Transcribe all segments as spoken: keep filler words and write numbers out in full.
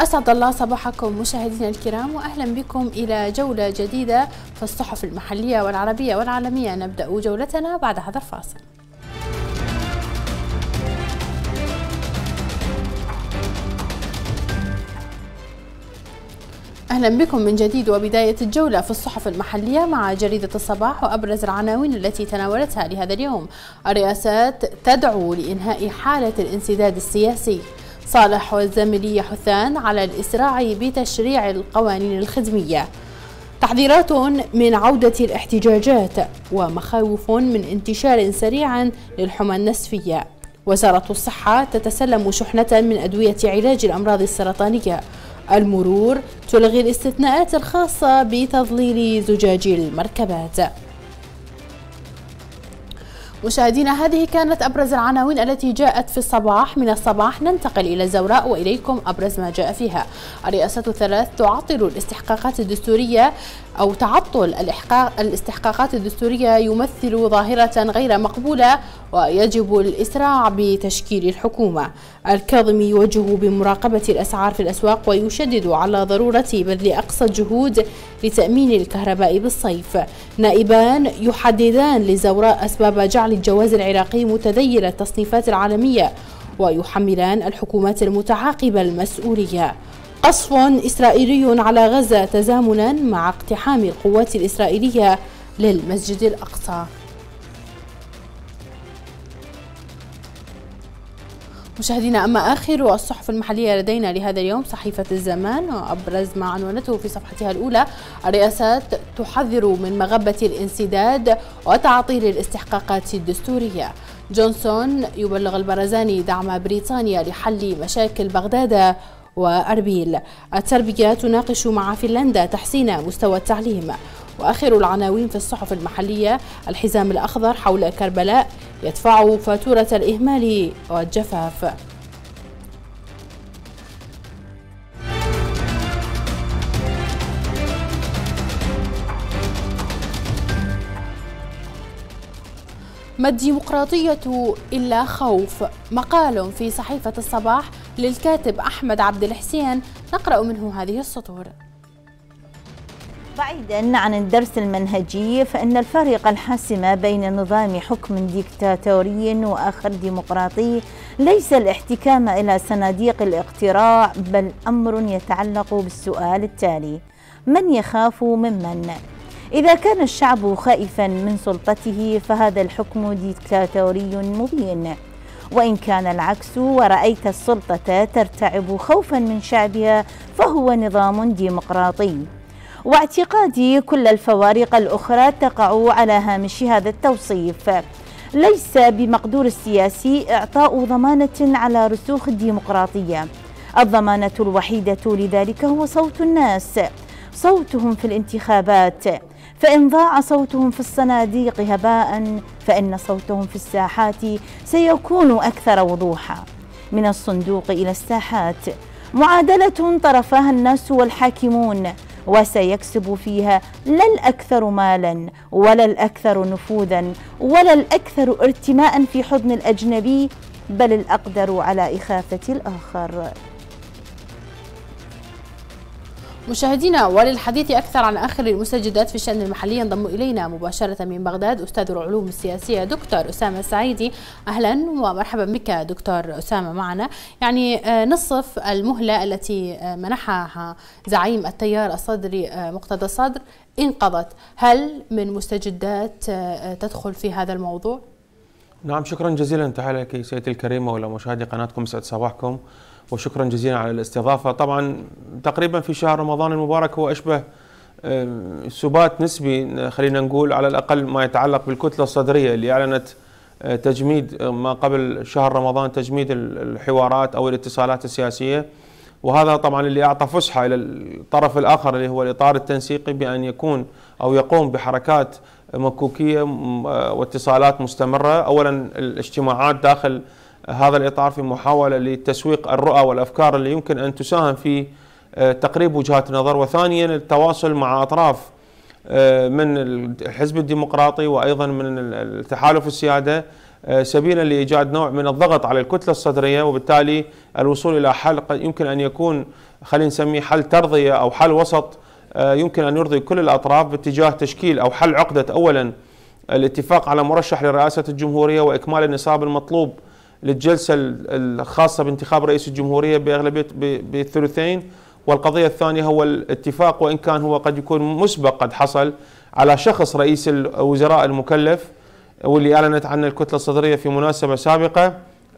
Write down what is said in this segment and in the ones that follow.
أسعد الله صباحكم مشاهدينا الكرام، وأهلا بكم إلى جولة جديدة في الصحف المحلية والعربية والعالمية. نبدأ جولتنا بعد هذا الفاصل. أهلا بكم من جديد وبداية الجولة في الصحف المحلية مع جريدة الصباح وأبرز العناوين التي تناولتها لهذا اليوم. الرئاسات تدعو لإنهاء حالة الانسداد السياسي. صالح والزميلي يحثان على الإسراع بتشريع القوانين الخدمية. تحذيرات من عودة الاحتجاجات ومخاوف من انتشار سريع للحمى النسفية. وزارة الصحة تتسلم شحنة من أدوية علاج الأمراض السرطانية. المرور تلغي الاستثناءات الخاصة بتظليل زجاج المركبات. مشاهدينا، هذه كانت أبرز العناوين التي جاءت في الصباح. من الصباح ننتقل إلى الزوراء وإليكم أبرز ما جاء فيها. الرئاسات الثلاث تعطل الاستحقاقات الدستورية أو تعطل الاستحقاقات الدستورية يمثل ظاهرة غير مقبولة ويجب الإسراع بتشكيل الحكومة. الكاظمي يوجه بمراقبة الأسعار في الأسواق ويشدد على ضرورة بذل أقصى الجهود لتأمين الكهرباء بالصيف. نائبان يحددان لزوراء أسباب جعل الجواز العراقي متذيل التصنيفات العالمية ويحملان الحكومات المتعاقبة المسؤولية. قصف إسرائيلي على غزة تزامنا مع اقتحام القوات الإسرائيلية للمسجد الأقصى. مشاهدينا، أما آخر الصحف المحلية لدينا لهذا اليوم صحيفة الزمان، وأبرز ما عنونته في صفحتها الأولى: الرئاسات تحذر من مغبة الانسداد وتعطيل الاستحقاقات الدستورية. جونسون يبلغ البرزاني دعم بريطانيا لحل مشاكل بغداد وأربيل. التربية تناقش مع فنلندا تحسين مستوى التعليم. وآخر العناوين في الصحف المحلية: الحزام الأخضر حول كربلاء يدفع فاتورة الإهمال والجفاف. ما الديمقراطية إلا خوف؟ مقال في صحيفة الصباح للكاتب أحمد عبد الحسين، نقرأ منه هذه السطور: بعيدا عن الدرس المنهجي، فإن الفارق الحاسم بين نظام حكم ديكتاتوري وآخر ديمقراطي ليس الاحتكام إلى صناديق الاقتراع، بل أمر يتعلق بالسؤال التالي: من يخاف ممن؟ إذا كان الشعب خائفا من سلطته فهذا الحكم ديكتاتوري مبين، وإن كان العكس ورأيت السلطة ترتعب خوفا من شعبها فهو نظام ديمقراطي. واعتقادي كل الفوارق الأخرى تقع على هامش هذا التوصيف. ليس بمقدور السياسي إعطاء ضمانة على رسوخ الديمقراطية. الضمانة الوحيدة لذلك هو صوت الناس، صوتهم في الانتخابات، فإن ضاع صوتهم في الصناديق هباء فإن صوتهم في الساحات سيكون أكثر وضوحا. من الصندوق إلى الساحات معادلة طرفها الناس والحاكمون، وسيكسب فيها لا الأكثر مالا ولا الأكثر نفوذا ولا الأكثر ارتماء في حضن الأجنبي، بل الأقدر على إخافة الآخر. مشاهدينا، وللحديث أكثر عن آخر المستجدات في الشأن المحلي ينضم إلينا مباشرة من بغداد أستاذ العلوم السياسية دكتور أسامة السعيدي. أهلا ومرحبا بك دكتور أسامة معنا. يعني نصف المهلة التي منحها زعيم التيار الصدري مقتدى الصدر انقضت، هل من مستجدات تدخل في هذا الموضوع؟ نعم، شكرا جزيلا. تحية لك سيدتي الكريمة ولمشاهدي قناتكم، سعد صباحكم وشكرا جزيلا على الاستضافة. طبعا تقريبا في شهر رمضان المبارك هو أشبه سبات نسبي، خلينا نقول على الأقل ما يتعلق بالكتلة الصدرية اللي أعلنت تجميد ما قبل شهر رمضان، تجميد الحوارات أو الاتصالات السياسية، وهذا طبعا اللي أعطى فسحة إلى الطرف الآخر اللي هو الإطار التنسيقي بأن يكون أو يقوم بحركات مكوكية واتصالات مستمرة. أولا الاجتماعات داخل هذا الإطار في محاولة لتسويق الرؤى والأفكار اللي يمكن أن تساهم في تقريب وجهات النظر، وثانيا التواصل مع أطراف من الحزب الديمقراطي وأيضا من التحالف السيادة سبيلا لإيجاد نوع من الضغط على الكتلة الصدرية، وبالتالي الوصول إلى حل يمكن أن يكون خلينا نسميه حل ترضية أو حل وسط يمكن أن يرضي كل الأطراف باتجاه تشكيل أو حل عقدة أولا الاتفاق على مرشح لرئاسة الجمهورية وإكمال النصاب المطلوب للجلسة الخاصة بانتخاب رئيس الجمهورية بأغلبية بالثلثين، والقضية الثانية هو الاتفاق وإن كان هو قد يكون مسبق قد حصل على شخص رئيس الوزراء المكلف واللي أعلنت عنه الكتلة الصدرية في مناسبة سابقة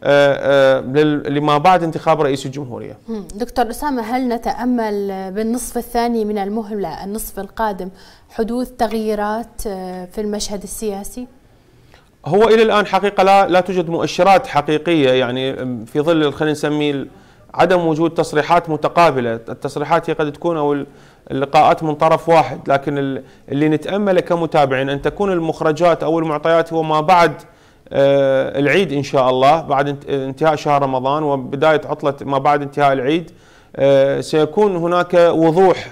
لما بعد انتخاب رئيس الجمهورية. دكتور أسامة، هل نتأمل بالنصف الثاني من المهلة النصف القادم حدوث تغييرات في المشهد السياسي؟ هو إلى الآن حقيقة لا لا توجد مؤشرات حقيقية، يعني في ظل خلينا نسميه عدم وجود تصريحات متقابلة. التصريحات هي قد تكون أو اللقاءات من طرف واحد، لكن اللي نتأمله كمتابعين أن تكون المخرجات أو المعطيات هو ما بعد العيد إن شاء الله، بعد انتهاء شهر رمضان وبداية عطلة ما بعد انتهاء العيد سيكون هناك وضوح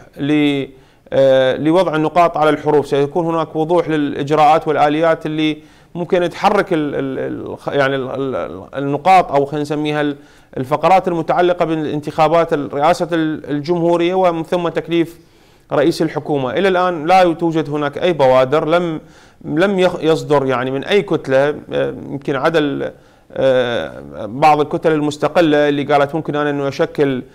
لوضع النقاط على الحروف، سيكون هناك وضوح للإجراءات والآليات اللي ممكن تحرك ال ال يعني ال النقاط أو خلينا نسميها الفقرات المتعلقة بالانتخابات رئاسة الجمهورية ومن ثم تكليف رئيس الحكومة. إلى الآن لا توجد هناك أي بوادر، لم لم يصدر يعني من أي كتلة، يمكن عدا بعض الكتل المستقلة اللي قالت ممكن أن أنه يشكل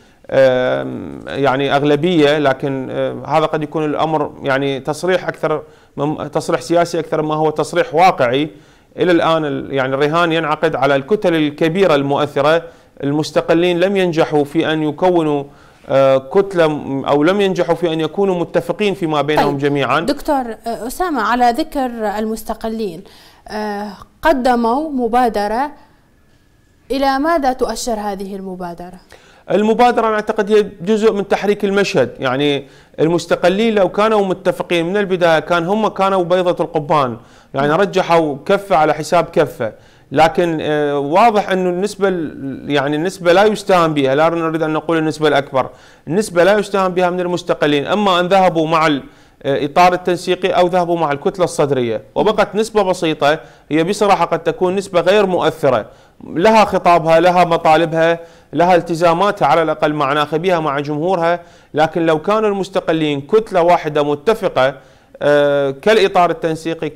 يعني أغلبية، لكن هذا قد يكون الأمر يعني تصريح أكثر تصريح سياسي أكثر ما هو تصريح واقعي. إلى الآن يعني الرهان ينعقد على الكتل الكبيرة المؤثرة. المستقلين لم ينجحوا في أن يكونوا كتلة أو لم ينجحوا في أن يكونوا متفقين فيما بينهم. طيب جميعا. دكتور أسامة، على ذكر المستقلين قدموا مبادرة، إلى ماذا تؤشر هذه المبادرة؟ المبادرة أنا أعتقد هي جزء من تحريك المشهد. يعني المستقلين لو كانوا متفقين من البداية كان هم كانوا بيضة القضبان، يعني رجحوا كفة على حساب كفة، لكن واضح أنه النسبة يعني النسبة لا يستهان بها، لا نريد أن نقول النسبة الأكبر، النسبة لا يستهان بها من المستقلين، أما أن ذهبوا مع الإطار التنسيقي أو ذهبوا مع الكتلة الصدرية، وبقت نسبة بسيطة هي بصراحة قد تكون نسبة غير مؤثرة، لها خطابها، لها مطالبها، لها التزاماتها على الأقل مع ناخبيها مع جمهورها. لكن لو كانوا المستقلين كتلة واحدة متفقة كالإطار التنسيقي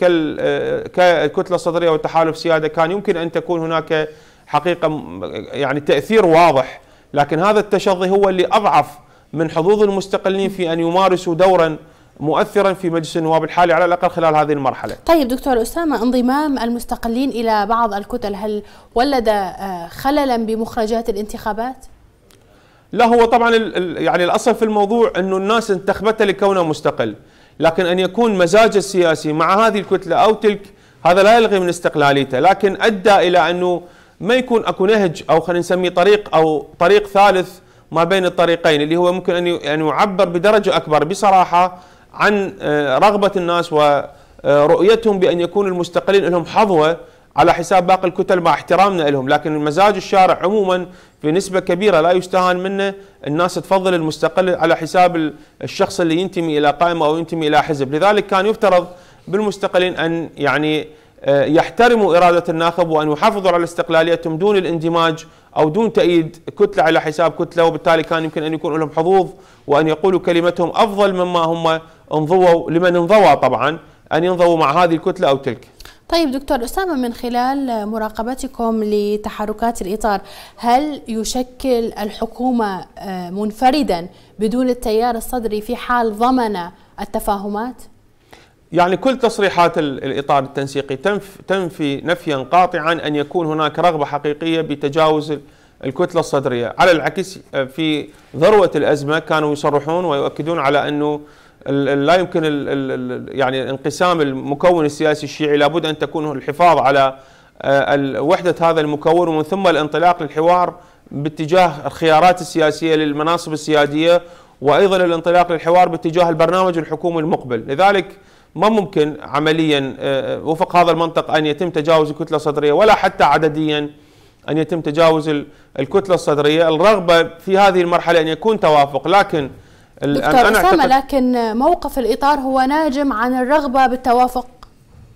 كالكتلة الصدرية والتحالف سيادة، كان يمكن أن تكون هناك حقيقة يعني تأثير واضح. لكن هذا التشظي هو اللي أضعف من حظوظ المستقلين في أن يمارسوا دورا مؤثرا في مجلس النواب الحالي على الأقل خلال هذه المرحلة. طيب دكتور أسامة، انضمام المستقلين إلى بعض الكتل هل ولد خللا بمخرجات الانتخابات؟ لا، هو طبعا يعني الأصل في الموضوع أنه الناس انتخبته لكونه مستقل، لكن أن يكون مزاج السياسي مع هذه الكتلة أو تلك هذا لا يلغي من استقلاليته، لكن أدى إلى أنه ما يكون أكو نهج أو خلينا نسميه طريق أو طريق ثالث ما بين الطريقين، اللي هو ممكن أن يعبر بدرجة أكبر بصراحة عن رغبة الناس ورؤيتهم بأن يكون المستقلين لهم حظوة على حساب باقي الكتل مع احترامنا لهم. لكن مزاج الشارع عموما في نسبة كبيرة لا يستهان منه، الناس تفضل المستقل على حساب الشخص اللي ينتمي إلى قائمة أو ينتمي إلى حزب. لذلك كان يفترض بالمستقلين أن يعني يحترموا إرادة الناخب وأن يحافظوا على استقلاليتهم دون الاندماج أو دون تأييد كتلة على حساب كتلة، وبالتالي كان يمكن أن يكون لهم حظوظ وأن يقولوا كلمتهم أفضل مما هم انضووا لمن انضوى طبعا أن ينضووا مع هذه الكتلة أو تلك. طيب دكتور أسامة، من خلال مراقبتكم لتحركات الإطار، هل يشكل الحكومة منفردا بدون التيار الصدري في حال ضمن التفاهمات؟ يعني كل تصريحات الإطار التنسيقي تنفي نفيا قاطعا أن يكون هناك رغبة حقيقية بتجاوز الكتلة الصدرية. على العكس في ذروة الأزمة كانوا يصرحون ويؤكدون على أنه لا يمكن يعني انقسام المكون السياسي الشيعي، لابد أن تكون الحفاظ على وحدة هذا المكون ومن ثم الانطلاق للحوار باتجاه الخيارات السياسية للمناصب السيادية، وأيضا الانطلاق للحوار باتجاه البرنامج الحكومي المقبل. لذلك ما ممكن عمليا وفق هذا المنطق أن يتم تجاوز الكتلة الصدرية ولا حتى عدديا أن يتم تجاوز الكتلة الصدرية. الرغبة في هذه المرحلة أن يكون توافق، لكن دكتور أسامة، لكن موقف الإطار هو ناجم عن الرغبة بالتوافق.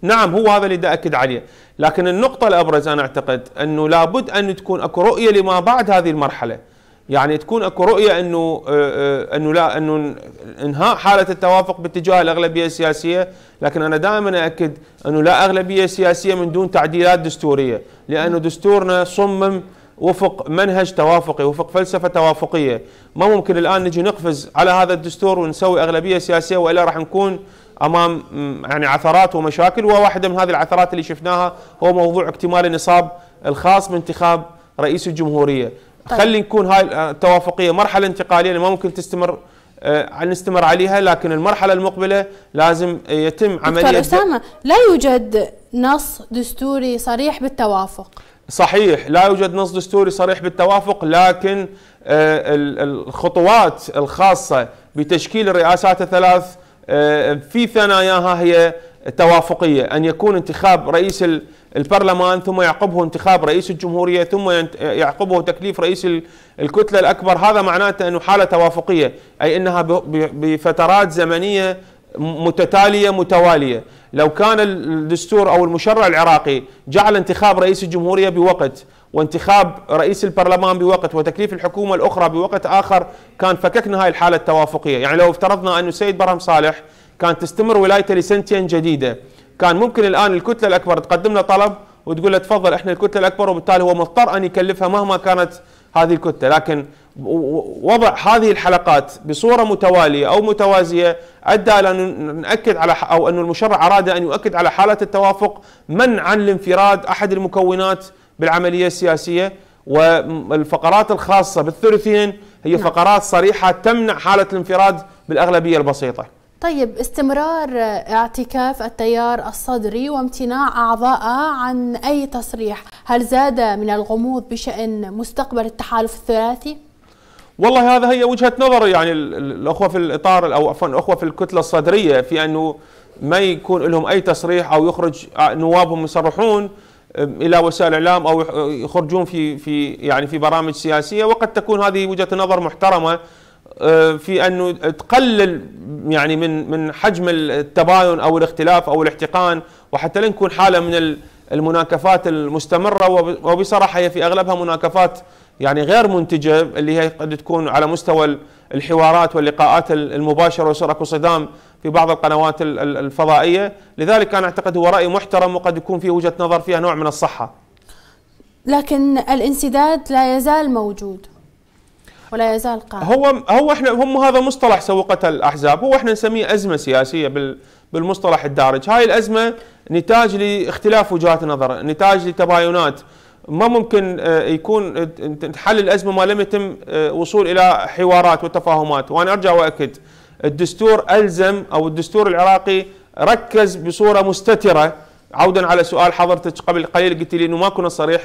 نعم هو هذا اللي دا أكد عليه، لكن النقطة الأبرز أنا أعتقد أنه لابد أن تكون أكو رؤية لما بعد هذه المرحلة، يعني تكون أكو رؤية أنه أنه لا أنه إنهاء حالة التوافق باتجاه الأغلبية السياسية، لكن أنا دائما أكد أنه لا أغلبية سياسية من دون تعديلات دستورية، لأنه دستورنا صمم وفق منهج توافقي، وفق فلسفة توافقية. ما ممكن الآن نجي نقفز على هذا الدستور ونسوي أغلبية سياسية، وإلا راح نكون أمام يعني عثرات ومشاكل. وواحدة من هذه العثرات اللي شفناها هو موضوع اكتمال النصاب الخاص بانتخاب رئيس الجمهورية. طيب. خلي نكون هاي التوافقية مرحلة انتقالية ما ممكن تستمر آه نستمر عليها، لكن المرحلة المقبلة لازم يتم عملية. دكتور أسامة، لا يوجد نص دستوري صريح بالتوافق. صحيح، لا يوجد نص دستوري صريح بالتوافق، لكن آه الخطوات الخاصة بتشكيل الرئاسات الثلاث آه في ثناياها هي توافقية، أن يكون انتخاب رئيس البرلمان ثم يعقبه انتخاب رئيس الجمهورية ثم يعقبه تكليف رئيس الكتلة الأكبر. هذا معناته أنه حالة توافقية، أي أنها بفترات زمنية متتالية متوالية. لو كان الدستور أو المشرع العراقي جعل انتخاب رئيس الجمهورية بوقت وانتخاب رئيس البرلمان بوقت وتكليف الحكومة الأخرى بوقت آخر، كان فككنا هاي الحالة التوافقية. يعني لو افترضنا أن السيد برهم صالح كانت تستمر ولايته لسنتين جديدة، كان ممكن الآن الكتلة الأكبر تقدم له طلب وتقول له تفضل احنا الكتلة الأكبر، وبالتالي هو مضطر أن يكلفها مهما كانت هذه الكتلة. لكن وضع هذه الحلقات بصورة متوالية أو متوازية أدى إلى أن نأكد على أو أن المشرع أراد أن يؤكد على حالة التوافق منعا لانفراد أحد المكونات بالعملية السياسية. والفقرات الخاصة بالثلثين هي فقرات صريحة تمنع حالة الانفراد بالأغلبية البسيطة. طيب، استمرار اعتكاف التيار الصدري وامتناع أعضائه عن أي تصريح، هل زاد من الغموض بشأن مستقبل التحالف الثلاثي؟ والله هذا هي وجهة نظر يعني الأخوة في الإطار أو عفوا الأخوة في الكتلة الصدرية، في أنه ما يكون لهم أي تصريح أو يخرج نوابهم يصرحون إلى وسائل الإعلام أو يخرجون في في يعني في برامج سياسية. وقد تكون هذه وجهة نظر محترمة في أنه تقلل يعني من من حجم التباين أو الاختلاف أو الاحتقان، وحتى لا نكون حالة من المناكفات المستمرة. وبصراحة هي في أغلبها مناكفات يعني غير منتجة، اللي هي قد تكون على مستوى الحوارات واللقاءات المباشرة، ويصير اكو صدام في بعض القنوات الفضائية. لذلك أنا أعتقد هو رأي محترم وقد يكون فيه وجهة نظر فيها نوع من الصحة. لكن الانسداد لا يزال موجود ولا يزال قائم. هو هو احنا هم هذا مصطلح سوقته الاحزاب، هو احنا نسميه ازمه سياسيه بالمصطلح الدارج. هاي الازمه نتاج لاختلاف وجهات النظر، نتاج لتباينات. ما ممكن يكون حل الازمه ما لم يتم وصول الى حوارات وتفاهمات. وانا ارجع واكد، الدستور الزم او الدستور العراقي ركز بصوره مستتره. عودا على سؤال حضرتك قبل قليل قلت لي انه ما كنا صريح،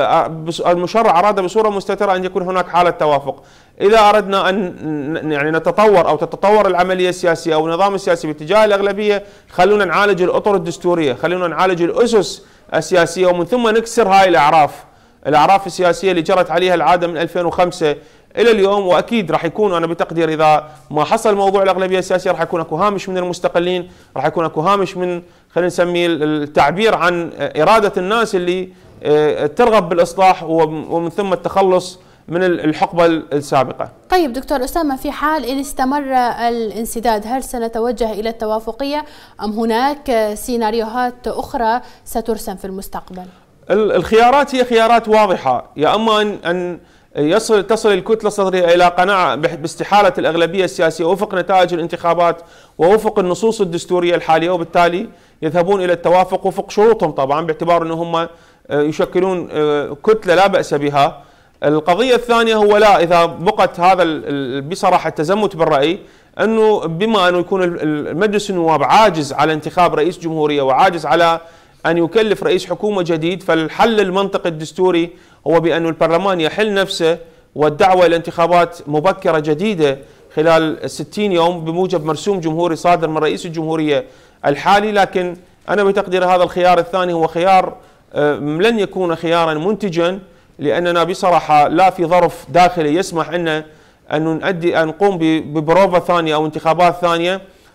المشرع اراد بصوره مستتره ان يكون هناك حاله توافق. اذا اردنا ان يعني نتطور او تتطور العمليه السياسيه او النظام السياسي باتجاه الاغلبيه، خلونا نعالج الاطر الدستوريه، خلونا نعالج الاسس السياسيه، ومن ثم نكسر هاي الاعراف، الاعراف السياسيه اللي جرت عليها العاده من ألفين وخمسة الى اليوم. واكيد راح يكون، انا بتقدير اذا ما حصل موضوع الاغلبيه السياسيه، راح يكون اكو هامش من المستقلين، راح يكون اكو هامش من خلينا نسميه التعبير عن اراده الناس اللي ترغب بالاصلاح ومن ثم التخلص من الحقبه السابقه. طيب دكتور أسامة، في حال ان استمر الانسداد، هل سنتوجه الى التوافقيه ام هناك سيناريوهات اخرى سترسم في المستقبل؟ الخيارات هي خيارات واضحه، يا اما ان يصل تصل الكتلة الصدرية إلى قناعة باستحالة الأغلبية السياسية وفق نتائج الانتخابات ووفق النصوص الدستورية الحالية، وبالتالي يذهبون إلى التوافق وفق شروطهم طبعا، باعتبار أنهم هم يشكلون كتلة لا بأس بها. القضية الثانية هو لا، إذا بقت هذا بصراحة التزمت بالرأي أنه بما أنه يكون المجلس النواب عاجز على انتخاب رئيس جمهورية وعاجز على أن يكلف رئيس حكومة جديد، فالحل المنطقي الدستوري هو بأن البرلمان يحل نفسه والدعوة إلى انتخابات مبكرة جديدة خلال ستين يوم بموجب مرسوم جمهوري صادر من رئيس الجمهورية الحالي. لكن أنا بتقدير هذا الخيار الثاني هو خيار لن يكون خيارا منتجا، لأننا بصراحة لا في ظرف داخلي يسمح لنا أن نؤدي أن نقوم ببروفة ثانية أو انتخابات ثانية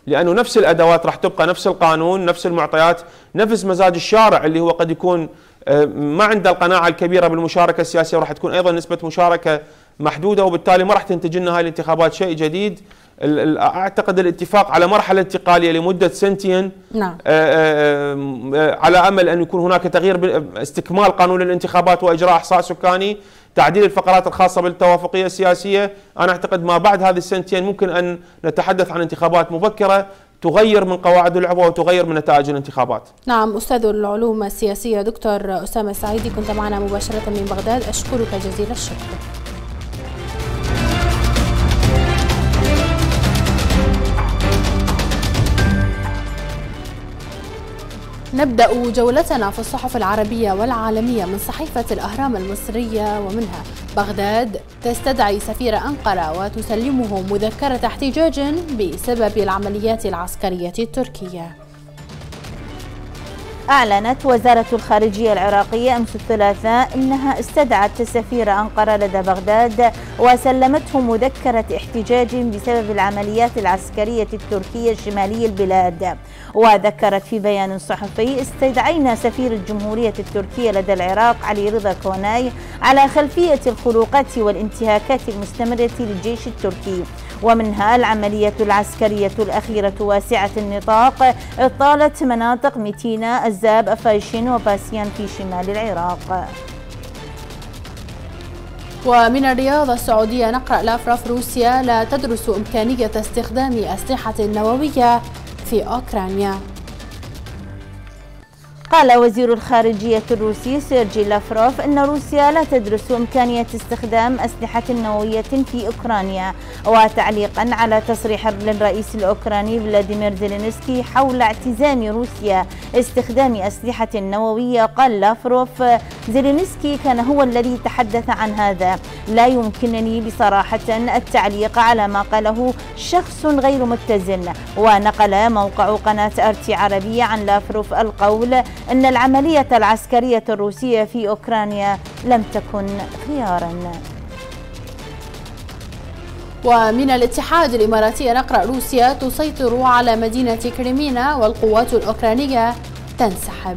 لأنه نفس الأدوات راح تبقى، نفس القانون، نفس المعطيات، نفس مزاج الشارع اللي هو قد يكون ما عنده القناعة الكبيرة بالمشاركة السياسية، وراح تكون أيضا نسبة مشاركة محدودة، وبالتالي ما راح تنتج لنا هاي الانتخابات شيء جديد. أعتقد الاتفاق على مرحلة انتقالية لمدة سنتين، نعم. على أمل أن يكون هناك تغيير، استكمال قانون الانتخابات وإجراء إحصاء سكاني، تعديل الفقرات الخاصة بالتوافقية السياسية. أنا أعتقد ما بعد هذه السنتين ممكن أن نتحدث عن انتخابات مبكرة تغير من قواعد اللعبة وتغير من نتائج الانتخابات. نعم، أستاذ العلوم السياسية دكتور أسامة السعيدي كنت معنا مباشرة من بغداد، أشكرك جزيل الشكر. نبدأ جولتنا في الصحف العربية والعالمية من صحيفة الأهرام المصرية، ومنها: بغداد تستدعي سفير أنقرة وتسلمه مذكرة احتجاج بسبب العمليات العسكرية التركية. أعلنت وزارة الخارجية العراقية أمس الثلاثاء أنها استدعت سفير أنقرة لدى بغداد وسلمته مذكرة احتجاج بسبب العمليات العسكرية التركية شمالي البلاد. وذكرت في بيان صحفي: استدعينا سفير الجمهورية التركية لدى العراق علي رضا كوناي على خلفية الخروقات والانتهاكات المستمرة للجيش التركي، ومنها العملية العسكرية الأخيرة واسعة النطاق طالت مناطق متينا، الزاب، أفايشين وباسيان في شمال العراق. ومن الرياض السعودية نقرأ: لافروف روسيا لا تدرس إمكانية استخدام أسلحة نووية في أوكرانيا. قال وزير الخارجية الروسي سيرجي لافروف أن روسيا لا تدرس إمكانية استخدام أسلحة نووية في أوكرانيا. وتعليقا على تصريح للرئيس الأوكراني فلاديمير زيلينسكي حول اعتزام روسيا استخدام أسلحة نووية، قال لافروف: زيلينسكي كان هو الذي تحدث عن هذا، لا يمكنني بصراحة التعليق على ما قاله شخص غير متزن. ونقل موقع قناة أرتي عربية عن لافروف القول أن العملية العسكرية الروسية في أوكرانيا لم تكن خيارا. ومن الاتحاد الإماراتي نقرأ: روسيا تسيطر على مدينة كريمينا والقوات الأوكرانية تنسحب.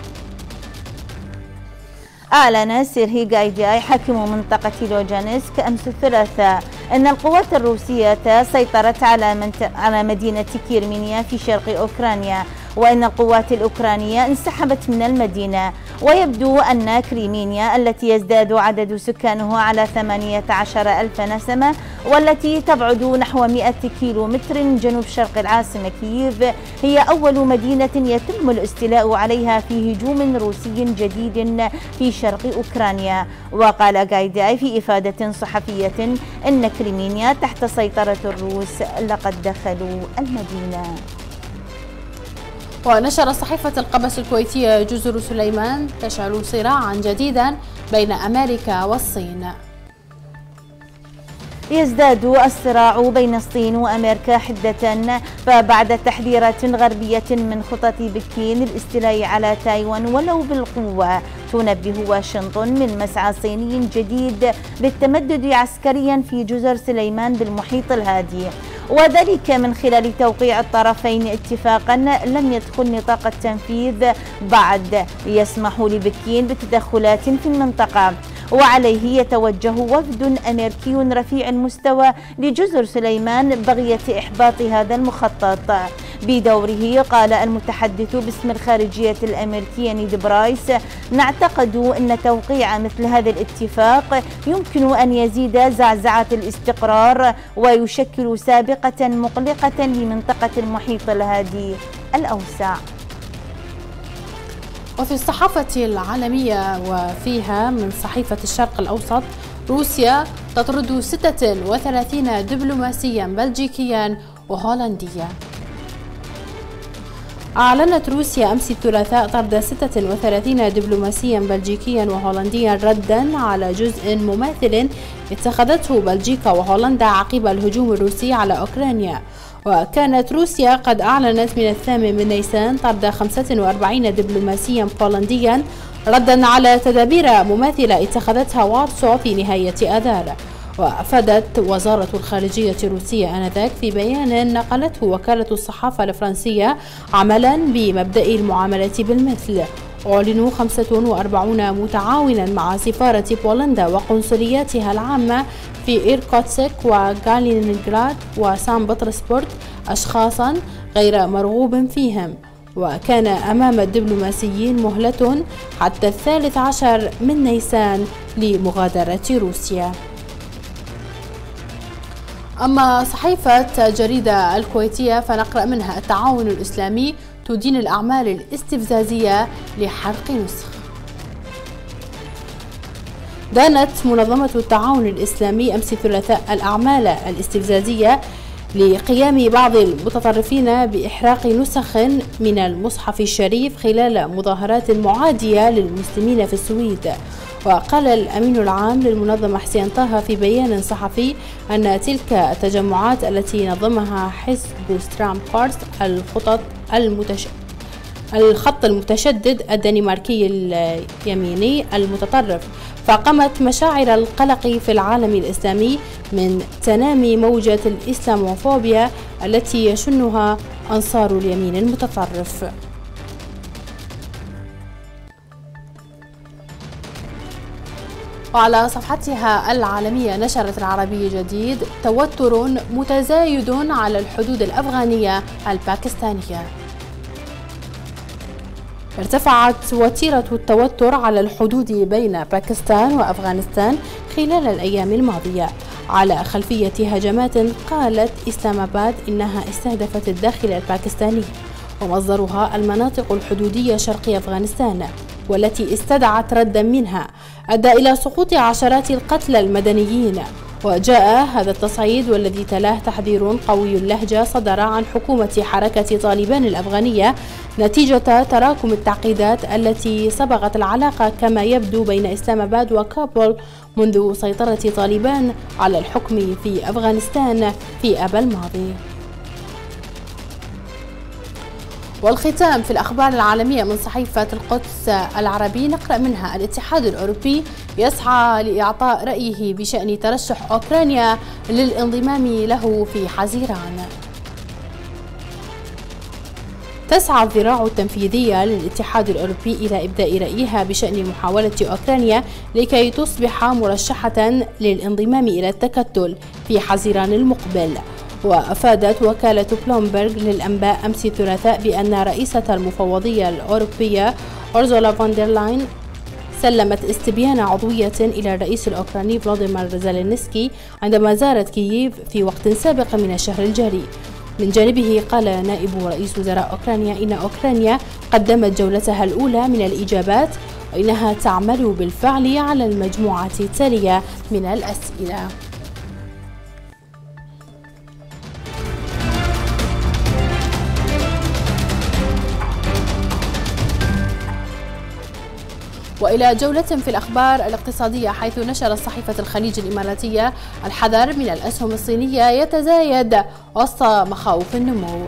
أعلن سيرهي غايداي حاكم منطقة لوجانسك أمس الثلاثاء أن القوات الروسية سيطرت على, على مدينة كيرمينيا في شرق أوكرانيا، وأن القوات الأوكرانية انسحبت من المدينة. ويبدو أن كريمينيا التي يزداد عدد سكانها على ثمانية عشر ألف نسمة والتي تبعد نحو مئة كيلو متر جنوب شرق العاصمة كييف هي أول مدينة يتم الاستيلاء عليها في هجوم روسي جديد في شرق أوكرانيا. وقال غايداي في إفادة صحفية أن كريمينيا تحت سيطرة الروس لقد دخلوا المدينة. ونشر صحيفة القبس الكويتية: جزر سليمان تشعل صراعا جديدا بين أمريكا والصين. يزداد الصراع بين الصين وأمريكا حدة، فبعد تحذيرات غربية من خطط بكين للاستيلاء على تايوان ولو بالقوة، تنبه واشنطن من مسعى صيني جديد بالتمدد عسكريا في جزر سليمان بالمحيط الهادي، وذلك من خلال توقيع الطرفين اتفاقا لم يدخل نطاق التنفيذ بعد يسمح لبكين بتدخلات في المنطقة. وعليه يتوجه وفد أمريكي رفيع المستوى لجزر سليمان بغية إحباط هذا المخطط. بدوره قال المتحدث باسم الخارجية الأمريكية نيد برايس: نعتقد أن توقيع مثل هذا الاتفاق يمكن أن يزيد زعزعة الاستقرار ويشكل سابقة مقلقة لمنطقة المحيط الهادي الأوسع. وفي الصحافة العالمية وفيها من صحيفة الشرق الأوسط: روسيا تطرد ستة وثلاثين دبلوماسيا بلجيكيا وهولنديا. أعلنت روسيا أمس الثلاثاء طرد ستة وثلاثين دبلوماسيا بلجيكيا وهولنديا ردا على جزء مماثل اتخذته بلجيكا وهولندا عقب الهجوم الروسي على أوكرانيا. وكانت روسيا قد أعلنت من الثامن من نيسان طرد خمسة وأربعين دبلوماسيا بولنديا ردا على تدابير مماثلة اتخذتها وارسو في نهاية آذار. وأفادت وزارة الخارجية الروسية آنذاك في بيان نقلته وكالة الصحافة الفرنسية عملا بمبدأ المعاملة بالمثل. أعلنوا خمسة وأربعين متعاونا مع سفارة بولندا وقنصلياتها العامة في إيركوتسك وغالينغراد وسان بطرسبورت أشخاصا غير مرغوب فيهم، وكان أمام الدبلوماسيين مهلة حتى الثالث عشر من نيسان لمغادرة روسيا. أما صحيفة جريدة الكويتية فنقرأ منها: التعاون الإسلامي تدين الأعمال الاستفزازية لحرق نسخ. دانت منظمة التعاون الإسلامي أمس الثلاثاء الأعمال الاستفزازية لقيام بعض المتطرفين بإحراق نسخ من المصحف الشريف خلال مظاهرات معادية للمسلمين في السويد. وقال الأمين العام للمنظمة حسين طه في بيان صحفي أن تلك التجمعات التي نظمها حزب سترام كورس الخطط المتش... الخط المتشدد الدنماركي اليميني المتطرف، فقامت مشاعر القلق في العالم الإسلامي من تنامي موجة الإسلاموفوبيا التي يشنها أنصار اليمين المتطرف. وعلى صفحتها العالمية نشرت العربي جديد: توتر متزايد على الحدود الأفغانية الباكستانية. ارتفعت وتيرة التوتر على الحدود بين باكستان وأفغانستان خلال الأيام الماضية على خلفية هجمات قالت إسلام آباد إنها استهدفت الداخل الباكستاني ومصدرها المناطق الحدودية شرقي أفغانستان، والتي استدعت ردا منها أدى إلى سقوط عشرات القتلى المدنيين. وجاء هذا التصعيد والذي تلاه تحذير قوي اللهجة صدر عن حكومة حركة طالبان الأفغانية نتيجة تراكم التعقيدات التي صبغت العلاقة كما يبدو بين إسلام آباد وكابول منذ سيطرة طالبان على الحكم في أفغانستان في آب الماضي. والختام في الأخبار العالمية من صحيفة القدس العربي نقرأ منها: الاتحاد الأوروبي يسعى لإعطاء رأيه بشأن ترشح أوكرانيا للانضمام له في حزيران. تسعى الذراع التنفيذية للاتحاد الأوروبي إلى إبداء رأيها بشأن محاولة أوكرانيا لكي تصبح مرشحة للانضمام إلى التكتل في حزيران المقبل. وأفادت وكالة بلومبرغ للأنباء أمس الثلاثاء بأن رئيسة المفوضية الأوروبية أورسولا فوندرلاين سلمت استبيان عضوية إلى الرئيس الأوكراني فلاديمير زيلينسكي عندما زارت كييف في وقت سابق من الشهر الجاري. من جانبه قال نائب رئيس وزراء أوكرانيا إن أوكرانيا قدمت جولتها الأولى من الإجابات وإنها تعمل بالفعل على المجموعة التالية من الأسئلة. وإلى جولة في الأخبار الاقتصادية، حيث نشرت صحيفة الخليج الإماراتية: الحذر من الأسهم الصينية يتزايد وسط مخاوف النمو.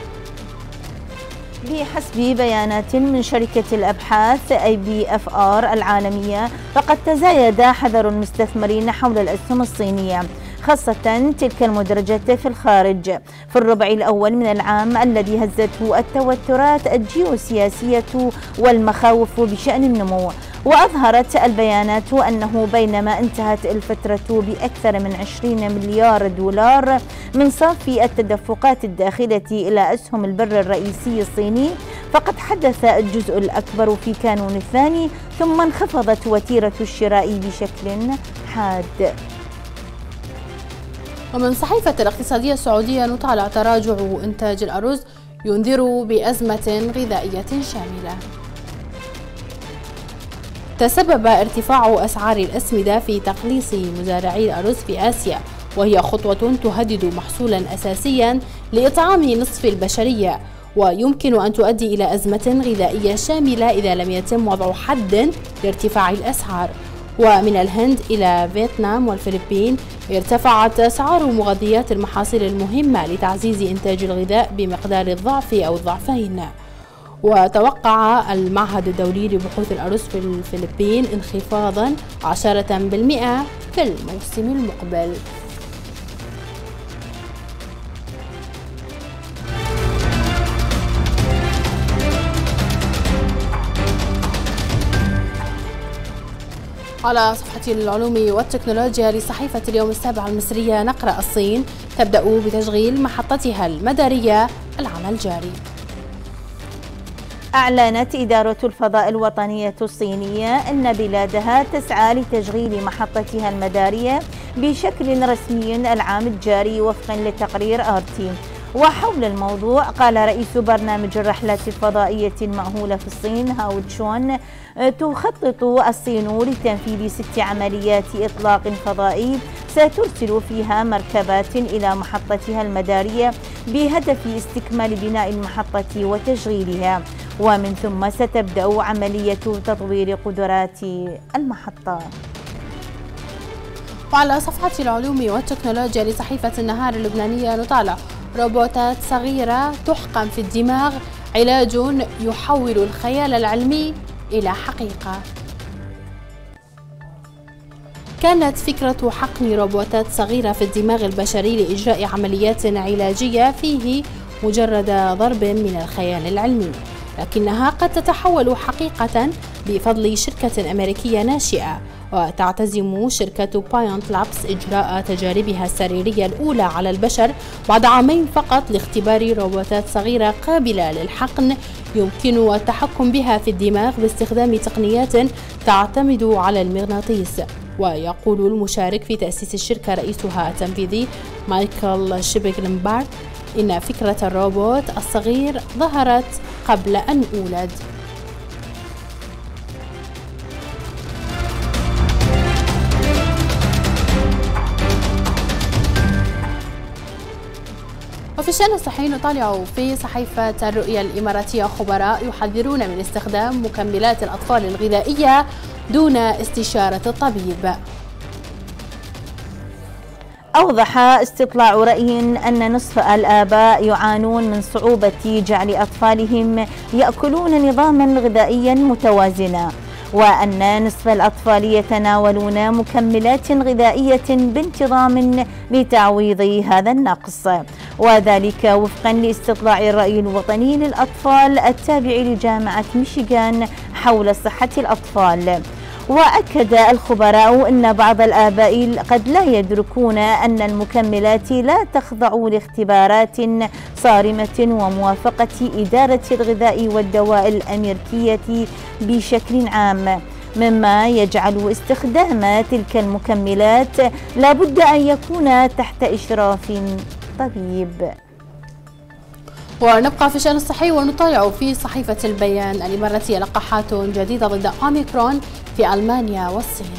بحسب بيانات من شركة الأبحاث أي بي إف آر العالمية، فقد تزايد حذر المستثمرين حول الأسهم الصينية، خاصة تلك المدرجة في الخارج في الربع الأول من العام الذي هزته التوترات الجيوسياسية والمخاوف بشأن النمو. وأظهرت البيانات أنه بينما انتهت الفترة بأكثر من عشرين مليار دولار من صافي التدفقات الداخلة إلى أسهم البر الرئيسي الصيني، فقد حدث الجزء الأكبر في كانون الثاني، ثم انخفضت وتيرة الشراء بشكل حاد. ومن صحيفة الاقتصادية السعودية نطالع: تراجع إنتاج الأرز ينذر بأزمة غذائية شاملة. تسبب ارتفاع أسعار الأسمدة في تقليص مزارعي الأرز في آسيا، وهي خطوة تهدد محصولا أساسيا لإطعام نصف البشرية، ويمكن أن تؤدي إلى أزمة غذائية شاملة إذا لم يتم وضع حد لارتفاع الأسعار. ومن الهند إلى فيتنام والفلبين ارتفعت أسعار مغذيات المحاصيل المهمة لتعزيز إنتاج الغذاء بمقدار الضعف أو الضعفين. وتوقع المعهد الدولي لبحوث الأرز في الفلبين انخفاضا عشرة بالمئة في الموسم المقبل. على صفحة العلوم والتكنولوجيا لصحيفة اليوم السابع المصرية نقرأ: الصين تبدأ بتشغيل محطتها المدارية العام الجاري. أعلنت إدارة الفضاء الوطنية الصينية أن بلادها تسعى لتشغيل محطتها المدارية بشكل رسمي العام الجاري وفقا لتقرير آرتي. وحول الموضوع قال رئيس برنامج الرحلات الفضائية المأهولة في الصين هاو تشون: تخطط الصين لتنفيذ ست عمليات إطلاق فضائي سترسل فيها مركبات إلى محطتها المدارية بهدف استكمال بناء المحطة وتشغيلها، ومن ثم ستبدأ عملية تطوير قدرات المحطة. وعلى صفحة العلوم والتكنولوجيا لصحيفة النهار اللبنانية نطالع: روبوتات صغيرة تحقن في الدماغ، علاج يحول الخيال العلمي إلى حقيقة. كانت فكرة حقن روبوتات صغيرة في الدماغ البشري لإجراء عمليات علاجية فيه مجرد ضرب من الخيال العلمي، لكنها قد تتحول حقيقة بفضل شركة أمريكية ناشئة. وتعتزم شركة بايونت لابس إجراء تجاربها السريرية الأولى على البشر بعد عامين فقط لاختبار روبوتات صغيرة قابلة للحقن يمكن التحكم بها في الدماغ باستخدام تقنيات تعتمد على المغناطيس. ويقول المشارك في تأسيس الشركة رئيسها التنفيذي مايكل شيبيغلنبارد إن فكرة الروبوت الصغير ظهرت قبل أن أولد. وفي الشأن الصحي نطالع في صحيفة الرؤية الإماراتية: خبراء يحذرون من استخدام مكملات الأطفال الغذائية دون استشارة الطبيب. أوضح استطلاع رأي أن نصف الآباء يعانون من صعوبة جعل أطفالهم يأكلون نظاما غذائيا متوازنا، وأن نصف الأطفال يتناولون مكملات غذائية بانتظام لتعويض هذا النقص، وذلك وفقا لاستطلاع الرأي الوطني للأطفال التابع لجامعة ميشيغان حول صحة الأطفال. وأكد الخبراء أن بعض الآباء قد لا يدركون أن المكملات لا تخضع لاختبارات صارمة وموافقة إدارة الغذاء والدواء الأمريكية بشكل عام، مما يجعل استخدام تلك المكملات لابد أن يكون تحت إشراف طبيب. ونبقى في الشأن الصحي ونطالع في صحيفة البيان الإماراتية: لقاحات جديدة ضد أوميكرون في ألمانيا والصين.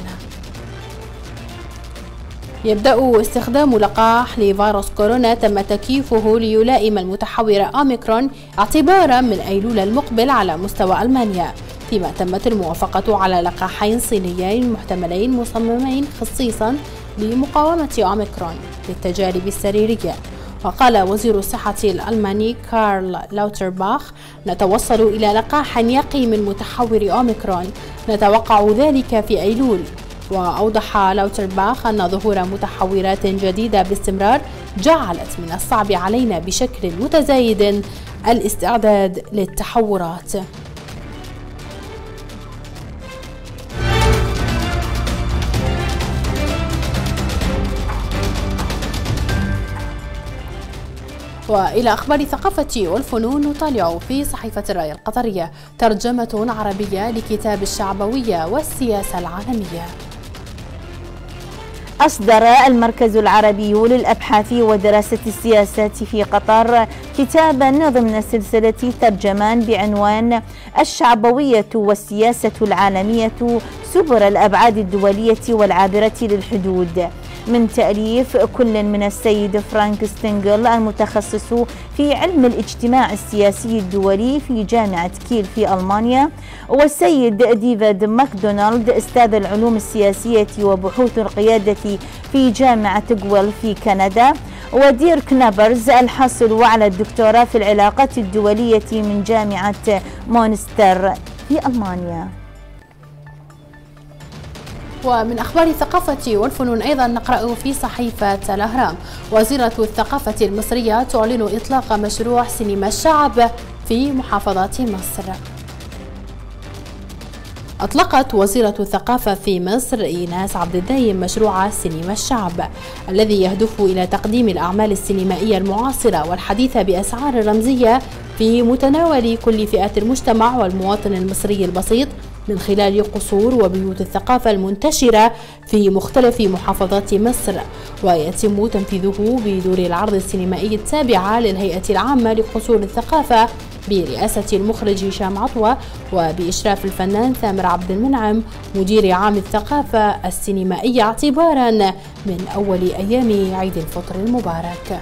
يبدأ استخدام لقاح لفيروس كورونا تم تكييفه ليلائم المتحور أوميكرون اعتبارا من أيلول المقبل على مستوى ألمانيا، فيما تمت الموافقة على لقاحين صينيين محتملين مصممين خصيصا لمقاومة أوميكرون للتجارب السريرية. وقال وزير الصحة الألماني كارل لاوترباخ: نتوصل إلى لقاح يقي من متحور أوميكرون، نتوقع ذلك في أيلول. وأوضح لاوترباخ أن ظهور متحورات جديدة باستمرار جعلت من الصعب علينا بشكل متزايد الاستعداد للتحورات. وإلى أخبار الثقافة والفنون نطالع في صحيفة الرأي القطرية: ترجمة عربية لكتاب الشعبوية والسياسة العالمية. أصدر المركز العربي للأبحاث ودراسة السياسات في قطر كتابا ضمن سلسلة ترجمان بعنوان الشعبوية والسياسة العالمية: سبل الأبعاد الدولية والعابرة للحدود، من تأليف كل من السيد فرانك ستينغل المتخصص في علم الاجتماع السياسي الدولي في جامعة كيل في ألمانيا، والسيد ديفيد ماكدونالد أستاذ العلوم السياسية وبحوث القيادة في جامعة جويل في كندا، وديرك نابرز الحاصل على الدكتوراه في العلاقات الدولية من جامعة مونستر في ألمانيا. ومن أخبار الثقافة والفنون أيضا نقرأ في صحيفة الأهرام: وزيرة الثقافة المصرية تعلن إطلاق مشروع سينما الشعب في محافظات مصر. أطلقت وزيرة الثقافة في مصر إيناس عبد الدايم مشروع سينما الشعب الذي يهدف إلى تقديم الأعمال السينمائية المعاصرة والحديثة بأسعار رمزية في متناول كل فئات المجتمع والمواطن المصري البسيط من خلال قصور وبيوت الثقافة المنتشرة في مختلف محافظات مصر، ويتم تنفيذه بدور العرض السينمائي التابعة للهيئة العامة لقصور الثقافة برئاسة المخرج هشام عطوة وبإشراف الفنان ثامر عبد المنعم مدير عام الثقافة السينمائية اعتبارا من أول أيام عيد الفطر المبارك.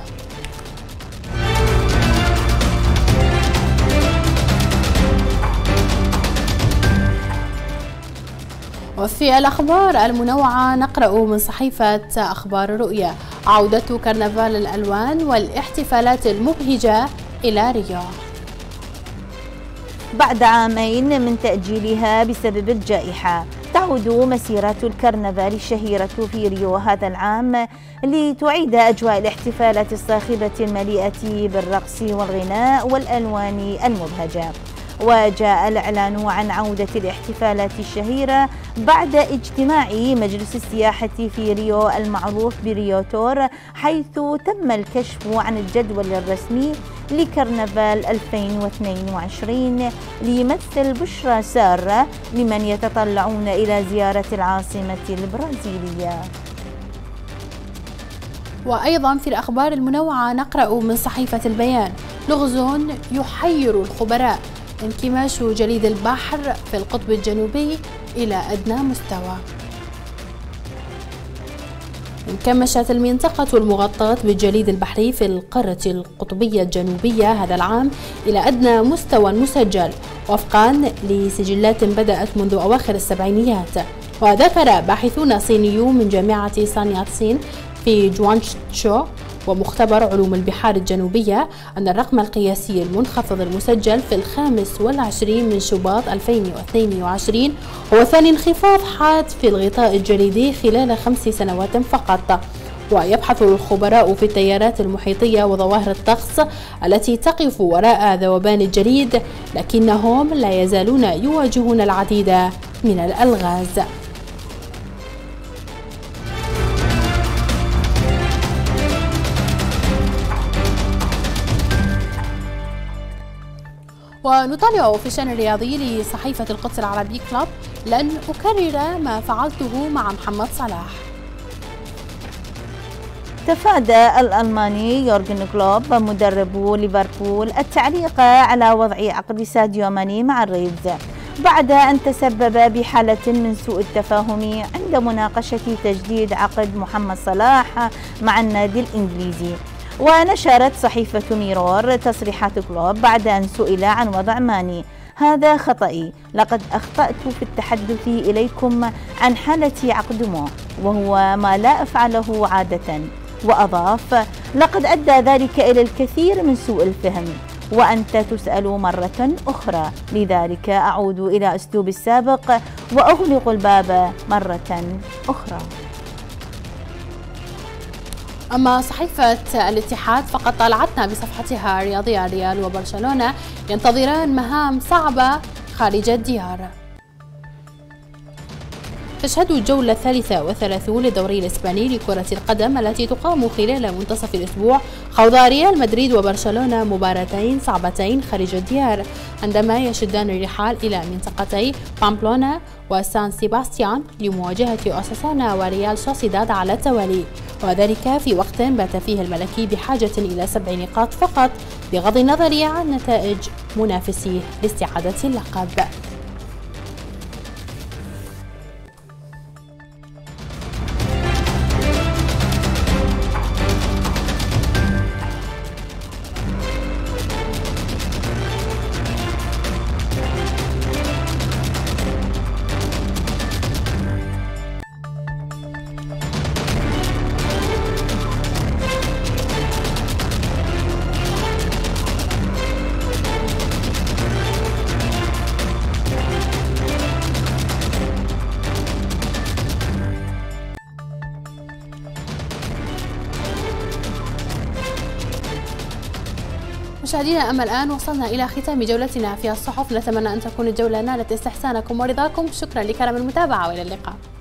وفي الأخبار المنوعة نقرأ من صحيفة أخبار الرؤيا: عودة كرنفال الألوان والاحتفالات المبهجة إلى ريو. بعد عامين من تأجيلها بسبب الجائحة، تعود مسيرات الكرنفال الشهيرة في ريو هذا العام لتعيد أجواء الاحتفالات الصاخبة المليئة بالرقص والغناء والألوان المبهجة. وجاء الإعلان عن عودة الاحتفالات الشهيرة بعد اجتماع مجلس السياحة في ريو المعروف بريو تور، حيث تم الكشف عن الجدول الرسمي لكرنفال ألفين واثنين وعشرين ليمثل بشرى سارة لمن يتطلعون إلى زيارة العاصمة البرازيلية. وأيضا في الأخبار المنوعة نقرأ من صحيفة البيان: لغز يحير الخبراء، انكماش جليد البحر في القطب الجنوبي إلى أدنى مستوى. انكمشت المنطقة المغطاة بالجليد البحري في القارة القطبية الجنوبية هذا العام إلى أدنى مستوى مسجل وفقا لسجلات بدأت منذ أواخر السبعينيات. وذكر باحثون صينيون من جامعة سانياتسين في جوانشو ومختبر علوم البحار الجنوبية أن الرقم القياسي المنخفض المسجل في الخامس والعشرين من شباط ألفين واثنين وعشرين هو ثاني انخفاض حاد في الغطاء الجليدي خلال خمس سنوات فقط. ويبحث الخبراء في التيارات المحيطية وظواهر الطقس التي تقف وراء ذوبان الجليد، لكنهم لا يزالون يواجهون العديد من الألغاز. ونطالع في الشأن الرياضي لصحيفة القدس العربي كلوب: لن أكرر ما فعلته مع محمد صلاح. تفادى الألماني يورجن كلوب مدرب ليفربول التعليق على وضع عقد ساديو ماني مع الريدز بعد أن تسبب بحالة من سوء التفاهم عند مناقشة تجديد عقد محمد صلاح مع النادي الإنجليزي. ونشرت صحيفة ميرور تصريحات كلوب بعد أن سئل عن وضع ماني: هذا خطأي، لقد أخطأت في التحدث إليكم عن حالة عقد مو وهو ما لا أفعله عادة. وأضاف: لقد أدى ذلك إلى الكثير من سوء الفهم وأنت تسأل مرة أخرى، لذلك أعود إلى أسلوب السابق وأغلق الباب مرة أخرى. أما صحيفة الاتحاد فقد طالعتنا بصفحتها الرياضية: ريال وبرشلونة ينتظران مهام صعبة خارج الديار. تشهد الجولة الثالثة والثلاثون للدوري الإسباني لكرة القدم التي تقام خلال منتصف الأسبوع خوض ريال مدريد وبرشلونة مباراتين صعبتين خارج الديار، عندما يشدان الرحال إلى منطقتي بامبلونا وسان سيباستيان لمواجهة أوساسونا وريال سوسيداد على التوالي، وذلك في وقت بات فيه الملكي بحاجة إلى سبع نقاط فقط بغض النظر عن نتائج منافسيه لاستعادة اللقب. مشاهدينا، أما الآن وصلنا إلى ختام جولتنا في الصحف. نتمنى أن تكون الجولة نالت استحسانكم ورضاكم. شكرا لكرم المتابعة وإلى اللقاء.